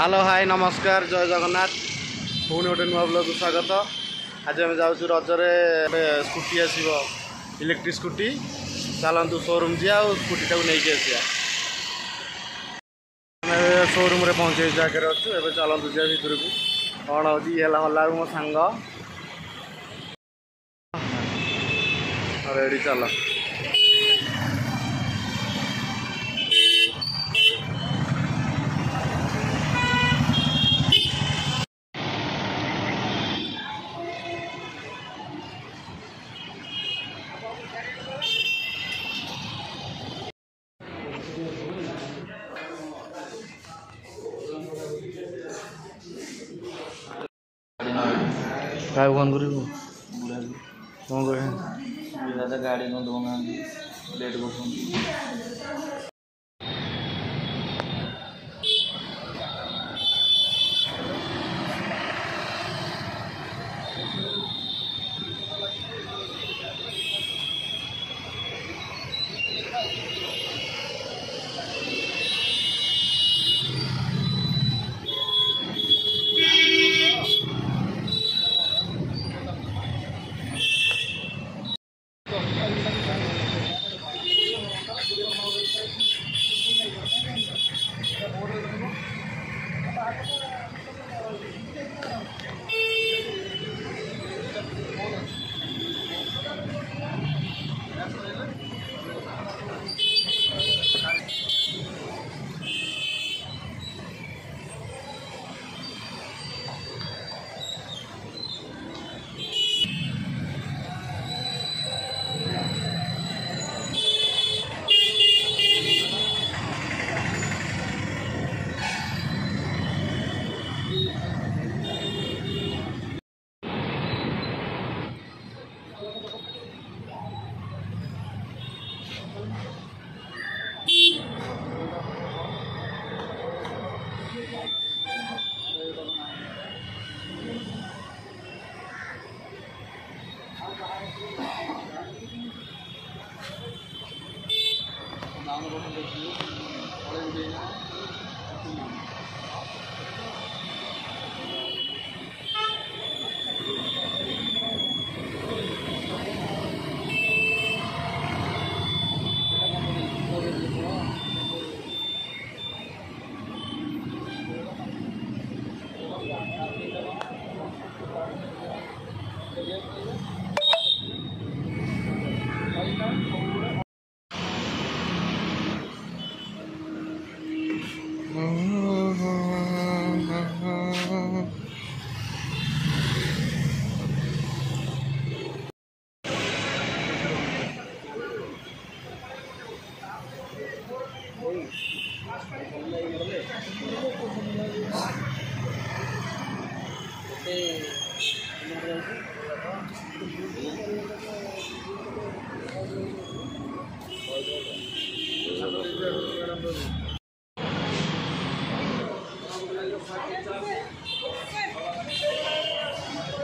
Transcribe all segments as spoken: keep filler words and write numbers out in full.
Hello hi नमस्कार जय जगन्नाथ पुणी गोटे नुआ ब्लॉग को स्वागत। आज आम जाऊँ रजरे स्कूटी आसो इलेक्ट्रिक स्कूटी चलतु शोरूम जी स्कूटी टाक नहीं आसा शोरूम रे पहुँचे जगह अच्छे ए चलतु जा भर को कौन हो हला मो सांग रेडी चल क्या फोन कर कौन कह गाड़ी को दौना लेट कर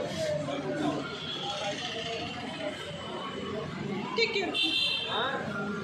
Thank you.